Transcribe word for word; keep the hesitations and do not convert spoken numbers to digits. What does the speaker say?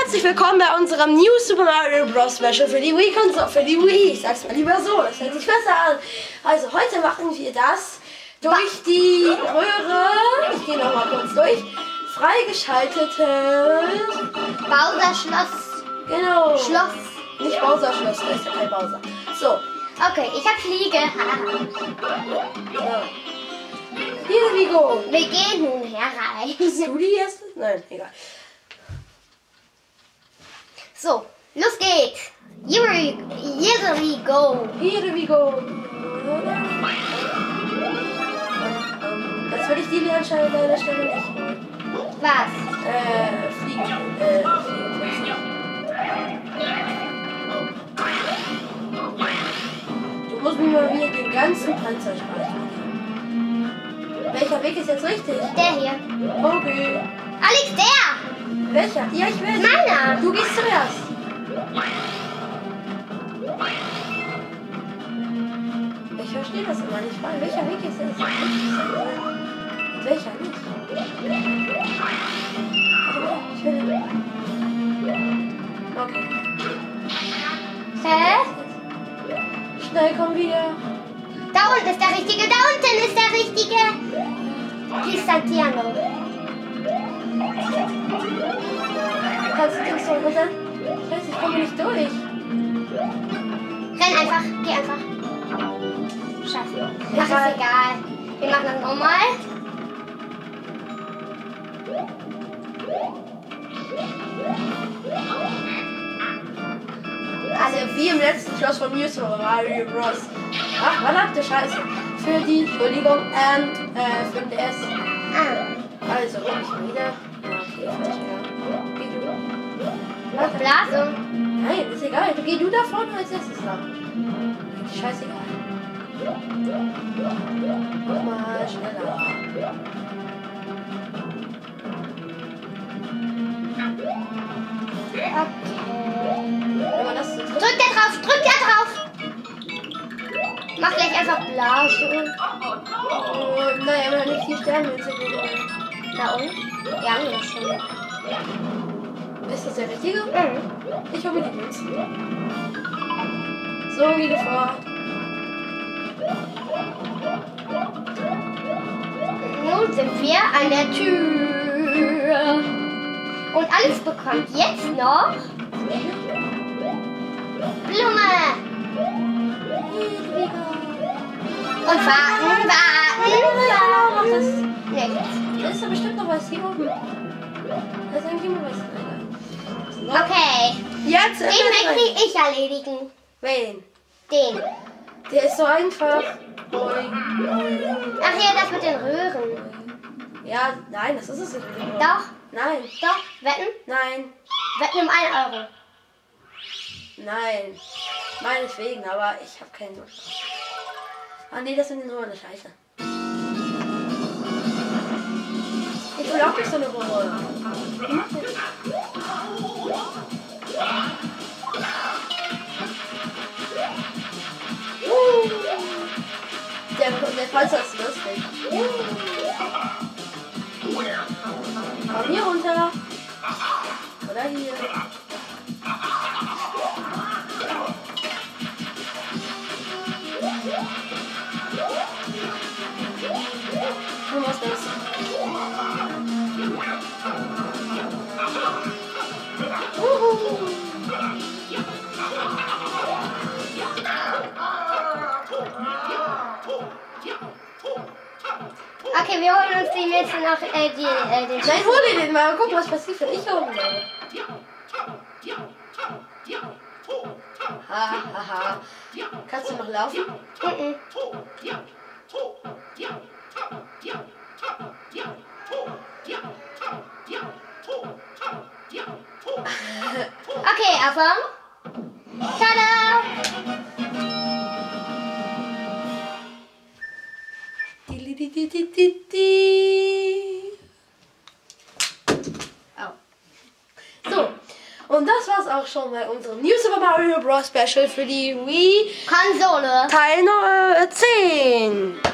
herzlich willkommen bei unserem New Super Mario Bros. Special für die Wii Konsole, für die Wii. Ich sag's mal lieber so, das hört sich besser an. Also heute machen wir das durch die Röhre, ich gehe noch mal kurz durch, freigeschaltete Bowser Schloss. Genau. Schloss. Nicht Bowser Schloss, da ist ja kein Bowser. So. Okay, ich hab Fliege. Ja. Here we go. Wir gehen nun herein. Bist du die erste? Nein, egal. So, los geht's. Here we, here we go. Here we go. Jetzt würde ich die wieder anscheinend an der Stelle nicht. Was? Äh, fliegen. Äh, fliegen. Du musst mir mal wieder den ganzen Panzer speichern. Welcher Weg ist jetzt richtig? Der hier. Okay. Alex, der! Welcher? Ja, ich will. Meiner! Du gehst zuerst. Ich verstehe das immer nicht. Weil welcher Weg ist jetzt richtig? Und welcher nicht? Ich will. Okay. Hä? Schnell, komm wieder. Da unten ist der richtige, da unten ist der richtige. Hier ist Santiano. Kannst du Dings so runter? Scheiße, ich komme nicht durch. Renn einfach, geh einfach. Scheiße. Ach, Egal. ist egal. Wir machen das nochmal. Also wie im letzten Schloss von Mario Bros. Ach, verdammte Scheiße. Für die, Entschuldigung, ähm, äh, für den D S. Ah. Also, hol ich wieder. Okay, falsch, ja. Geh du. Warte. Blasung. Nein, ist egal. Du geh du da vorne als erstes lang. Scheißegal. Mach mal schneller. Okay. Wenn man das so Drück da drauf, drück da drauf. Mach gleich einfach Blasung. Oh, naja, wir haben nicht viel sterben jetzt. Da unten? Die haben wir schon. Ist das der richtige? Mhm. Ich hole mir die Münzen. So, geh du vor. Nun sind wir an der Tür. Und Alex bekommt jetzt noch Blume. Und warten, warten. Mach das. Nichts. Da ist doch bestimmt noch was hier oben. Da ist eigentlich immer was. So. Okay. Jetzt Den möchte ich erledigen. Wen? Den. Der ist so einfach. Ach ja, das mit den Röhren. Ja, nein, das ist es nicht. Doch, Nein, doch. Wetten? nein, Wetten um einen Euro. nein. Meinetwegen, aber ich habe keinen Lust. Ah nee, das sind nur eine Scheiße. Ich will auch nicht so eine Rolle. Uh. Der, der Panzer ist lustig. Uh. Komm hier runter. Oder hier. Du machst das. Uhu. Okay, wir holen uns den jetzt noch äh, die, äh, den Nein, hol dir den mal. Guck, was passiert, wenn ich holen werde. Ha, ha, ha. Kannst du noch laufen? Mhm. Okay, Anfang. Tada! Di, di, di, di, di, di. Au. So, und das war's auch schon bei unserem New Super Mario Bros. Special für die Wii Konsole. Teil zehn.